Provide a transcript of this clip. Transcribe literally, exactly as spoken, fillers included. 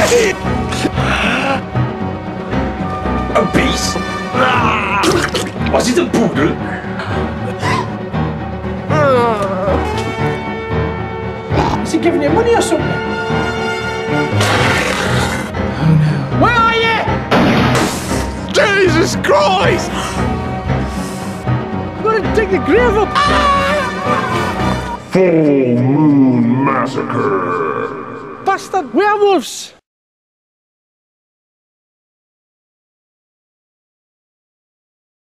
Een beest? Was dit een poedel? Is he giving you money or something? Oh no. Where are you? Jesus Christ! I'm gonna dig the grave up. Full Moon Massacre. Bastard werewolves!